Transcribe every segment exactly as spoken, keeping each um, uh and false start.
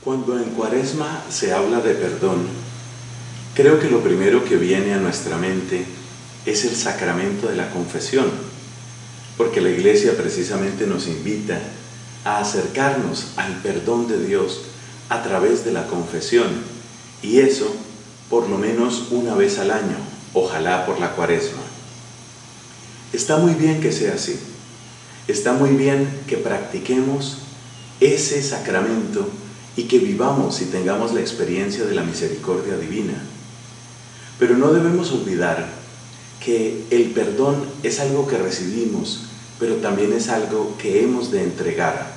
Cuando en Cuaresma se habla de perdón, creo que lo primero que viene a nuestra mente es el sacramento de la confesión, porque la Iglesia precisamente nos invita a acercarnos al perdón de Dios a través de la confesión, y eso por lo menos una vez al año, ojalá por la Cuaresma. Está muy bien que sea así, está muy bien que practiquemos ese sacramento y que vivamos y tengamos la experiencia de la misericordia divina. Pero no debemos olvidar que el perdón es algo que recibimos, pero también es algo que hemos de entregar.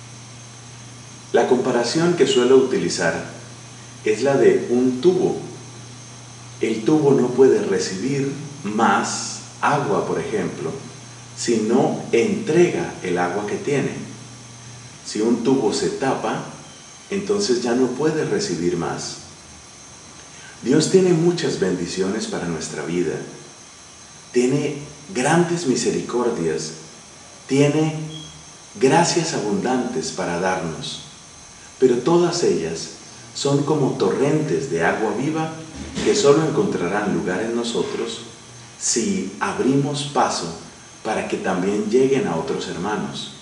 La comparación que suelo utilizar es la de un tubo. El tubo no puede recibir más agua, por ejemplo, si no entrega el agua que tiene. Si un tubo se tapa, entonces ya no puede recibir más. Dios tiene muchas bendiciones para nuestra vida, tiene grandes misericordias, tiene gracias abundantes para darnos, pero todas ellas son como torrentes de agua viva que solo encontrarán lugar en nosotros si abrimos paso para que también lleguen a otros hermanos.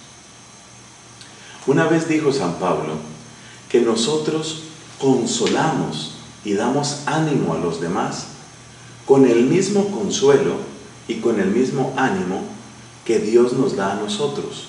Una vez dijo San Pablo que nosotros consolamos y damos ánimo a los demás con el mismo consuelo y con el mismo ánimo que Dios nos da a nosotros.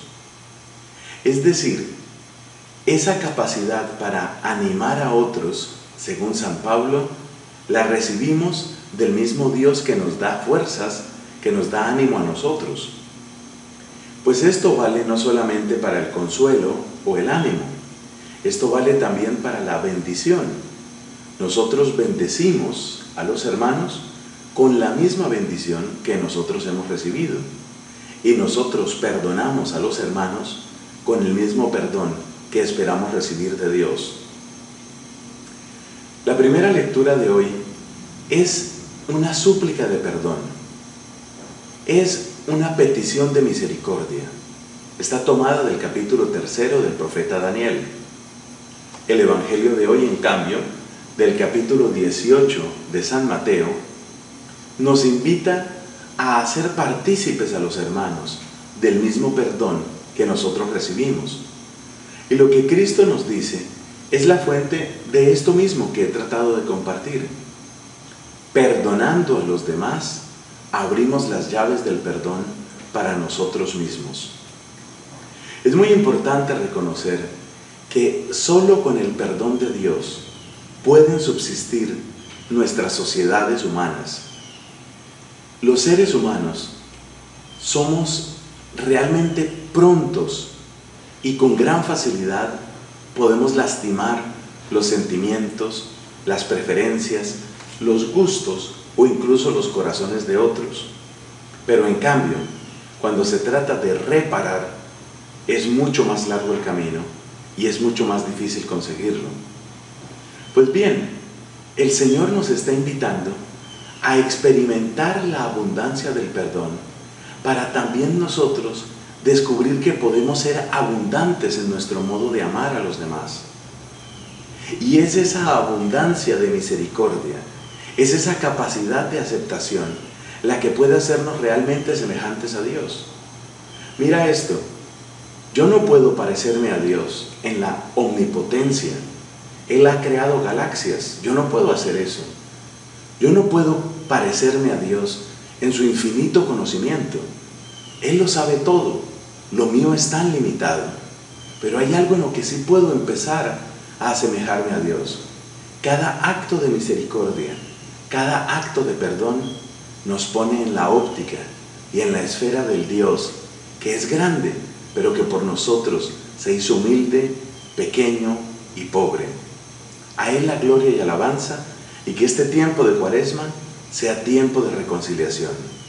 Es decir, esa capacidad para animar a otros, según San Pablo, la recibimos del mismo Dios que nos da fuerzas, que nos da ánimo a nosotros. Pues esto vale no solamente para el consuelo o el ánimo, esto vale también para la bendición. Nosotros bendecimos a los hermanos con la misma bendición que nosotros hemos recibido. Y nosotros perdonamos a los hermanos con el mismo perdón que esperamos recibir de Dios. La primera lectura de hoy es una súplica de perdón. Es una petición de misericordia. Está tomada del capítulo tercero del profeta Daniel. El Evangelio de hoy, en cambio, del capítulo dieciocho de San Mateo, nos invita a hacer partícipes a los hermanos del mismo perdón que nosotros recibimos. Y lo que Cristo nos dice es la fuente de esto mismo que he tratado de compartir. Perdonando a los demás, abrimos las llaves del perdón para nosotros mismos. Es muy importante reconocer que solo con el perdón de Dios pueden subsistir nuestras sociedades humanas. Los seres humanos somos realmente prontos y con gran facilidad podemos lastimar los sentimientos, las preferencias, los gustos o incluso los corazones de otros. Pero en cambio, cuando se trata de reparar, es mucho más largo el camino y es mucho más difícil conseguirlo. Pues bien, el Señor nos está invitando a experimentar la abundancia del perdón para también nosotros descubrir que podemos ser abundantes en nuestro modo de amar a los demás. Y es esa abundancia de misericordia, es esa capacidad de aceptación la que puede hacernos realmente semejantes a Dios. Mira esto, yo no puedo parecerme a Dios en la omnipotencia. Él ha creado galaxias, yo no puedo hacer eso. Yo no puedo parecerme a Dios en su infinito conocimiento. Él lo sabe todo, lo mío es tan limitado. Pero hay algo en lo que sí puedo empezar a asemejarme a Dios. Cada acto de misericordia, cada acto de perdón nos pone en la óptica y en la esfera del Dios que es grande, pero que por nosotros se hizo humilde, pequeño y pobre. A Él la gloria y alabanza, y que este tiempo de Cuaresma sea tiempo de reconciliación.